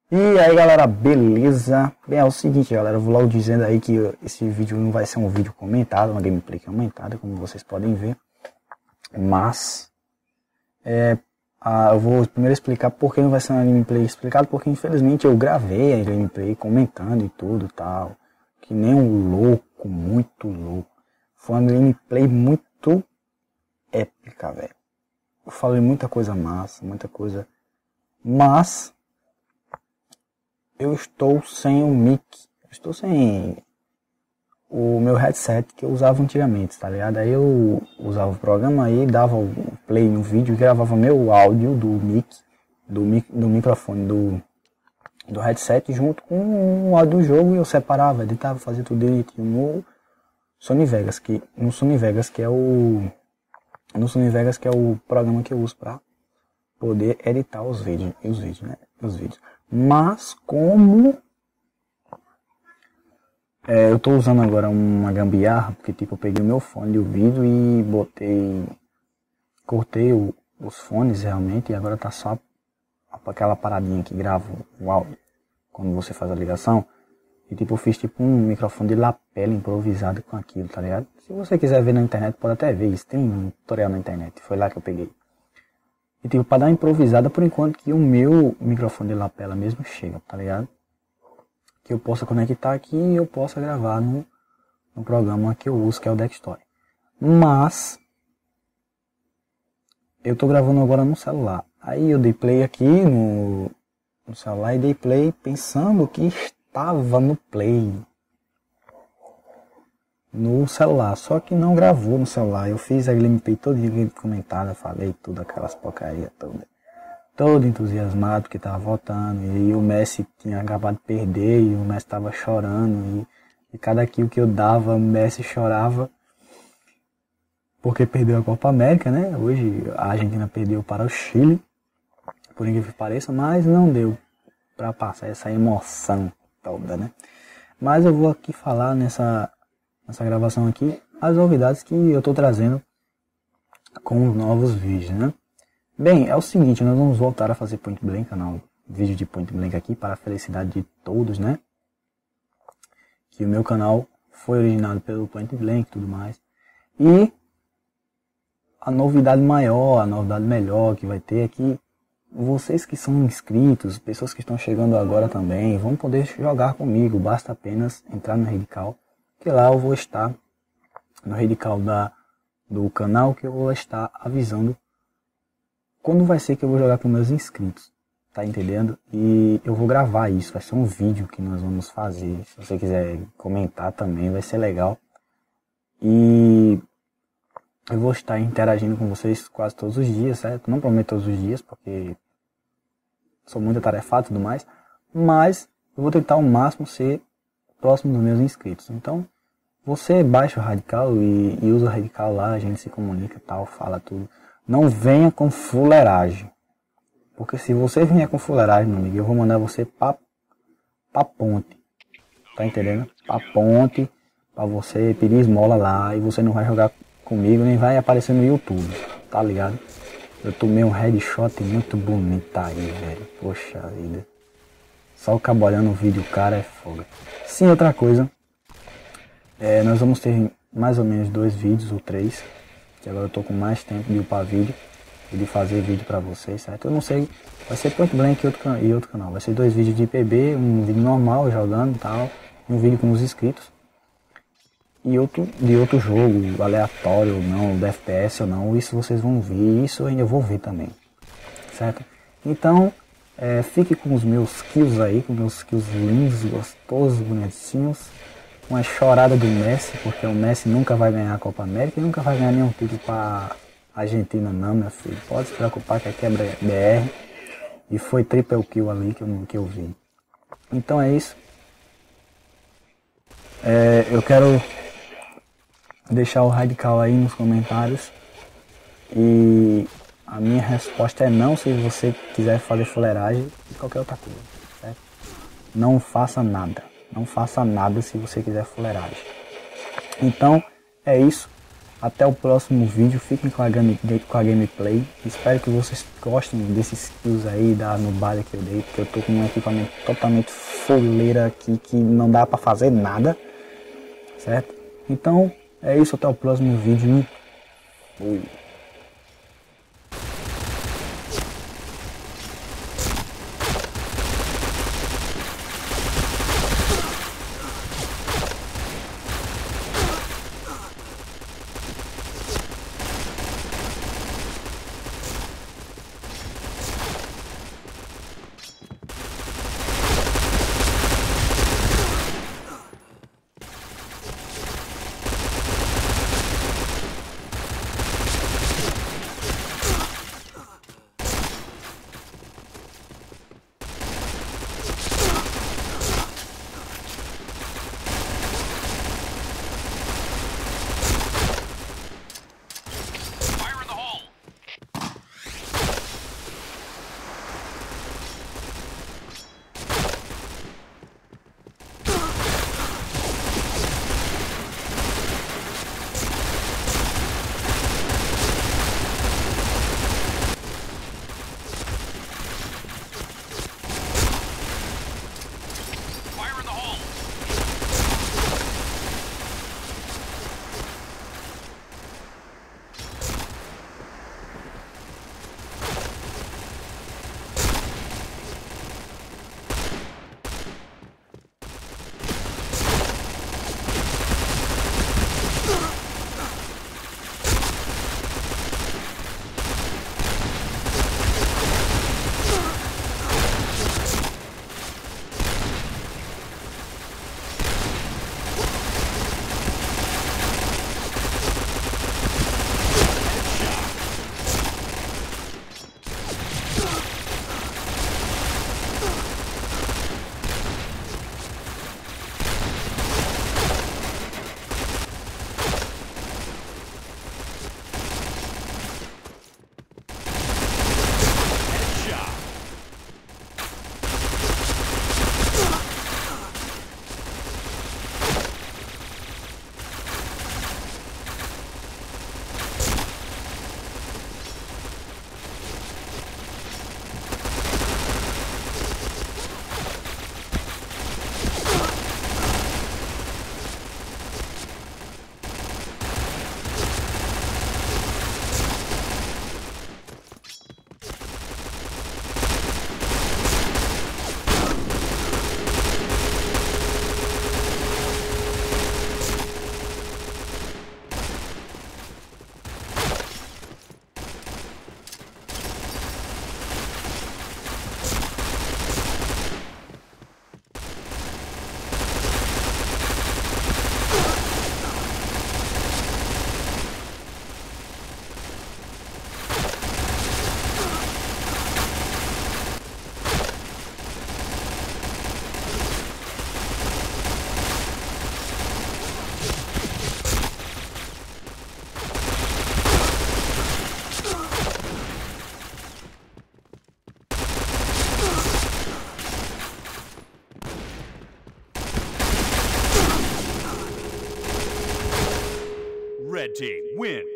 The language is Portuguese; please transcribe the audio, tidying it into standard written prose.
E aí galera, beleza? Bem, é o seguinte galera, eu vou logo dizendo aí que esse vídeo não vai ser um vídeo comentado, uma gameplay comentada, como vocês podem ver. Mas, eu vou primeiro explicar por que não vai ser uma gameplay explicada, porque infelizmente eu gravei a gameplay comentando e tudo tal. Que nem um louco, muito louco. Foi uma gameplay muito épica, velho. Eu falei muita coisa massa, muita coisa... Mas... eu estou sem o mic, eu estou sem o meu headset que eu usava antigamente, tá ligado? Aí eu usava o programa aí, dava o play no vídeo e gravava meu áudio do mic, do microfone do headset junto com o áudio do jogo e eu separava, editava, fazia tudo direitinho no Sony Vegas, que é o programa que eu uso para poder editar os vídeos, né? Mas como eu tô usando agora uma gambiarra, porque tipo eu peguei o meu fone de ouvido e cortei os fones realmente, e agora tá só aquela paradinha que grava o áudio quando você faz a ligação. E tipo eu fiz tipo um microfone de lapela improvisado com aquilo, tá ligado? Se você quiser ver na internet, pode até ver, isso tem um tutorial na internet, foi lá que eu peguei. E tipo, pra dar uma improvisada, por enquanto que o meu microfone de lapela mesmo chega, tá ligado? Que eu possa conectar aqui e eu possa gravar no programa que eu uso, que é o Dextory. Mas, eu tô gravando agora no celular. Aí eu dei play aqui no celular e dei play pensando que estava no play no celular, só que não gravou no celular. Eu fiz a gameplay todinha comentada, falei tudo, aquelas porcaria toda. Todo entusiasmado que tava voltando, e aí o Messi tinha acabado de perder, e o Messi tava chorando, e cada kill que eu dava, o Messi chorava, porque perdeu a Copa América, né? Hoje a Argentina perdeu para o Chile, por incrível que pareça, mas não deu para passar essa emoção toda, né? Mas eu vou aqui falar nessa gravação aqui, as novidades que eu tô trazendo com os novos vídeos, né? Bem, é o seguinte, nós vamos voltar a fazer Point Blank, canal, vídeo de Point Blank aqui, para a felicidade de todos, né? Que o meu canal foi originado pelo Point Blank e tudo mais. E a novidade maior, a novidade melhor que vai ter é que vocês que são inscritos, pessoas que estão chegando agora também, vão poder jogar comigo, basta apenas entrar no Radical, que lá eu vou estar no Radical do canal, que eu vou estar avisando quando vai ser que eu vou jogar com meus inscritos, tá entendendo? E eu vou gravar isso, vai ser um vídeo que nós vamos fazer, se você quiser comentar também, vai ser legal. E eu vou estar interagindo com vocês quase todos os dias, certo? Não prometo todos os dias, porque sou muito atarefado e tudo mais, mas eu vou tentar ao máximo ser próximo dos meus inscritos. Então, você baixa o Radical e usa o Radical lá, a gente se comunica, tal, fala tudo. Não venha com fuleiragem. Porque se você vier com fuleiragem, meu amigo, eu vou mandar você pra ponte. Tá entendendo? Pra ponte, pra você pedir esmola lá, e você não vai jogar comigo, nem vai aparecer no YouTube. Tá ligado? Eu tomei um headshot muito bonito aí, velho. Poxa vida. Só o cabo olhando o vídeo, cara, é foda. Sim, outra coisa. Nós vamos ter mais ou menos 2 vídeos ou 3. Que agora eu tô com mais tempo de upar vídeo e de fazer vídeo pra vocês, certo? Eu não sei, vai ser Point Blank e outro canal. Vai ser 2 vídeos de PB, um vídeo normal jogando e tal, e um vídeo com os inscritos. E outro de outro jogo, aleatório ou não, do FPS ou não, isso vocês vão ver, isso eu ainda vou ver também, certo? Então, fique com os meus kills aí, com meus kills lindos, gostosos, bonitinhos. Uma chorada do Messi, porque o Messi nunca vai ganhar a Copa América e nunca vai ganhar nenhum título para a Argentina não, meu filho. Pode se preocupar que aqui é BR e foi triple kill ali que eu vi. Então é isso. Eu quero deixar o Radical aí nos comentários e a minha resposta é não se você quiser fazer fuleiragem e qualquer outra coisa, certo? Não faça nada. Não faça nada se você quiser fuleiragem. Então, é isso. Até o próximo vídeo, fiquem com a gameplay. Espero que vocês gostem desses kills aí da nubada que eu dei, porque eu tô com um equipamento totalmente foleira aqui que não dá pra fazer nada, certo? Então é isso, até o próximo vídeo. Fui. Red team win.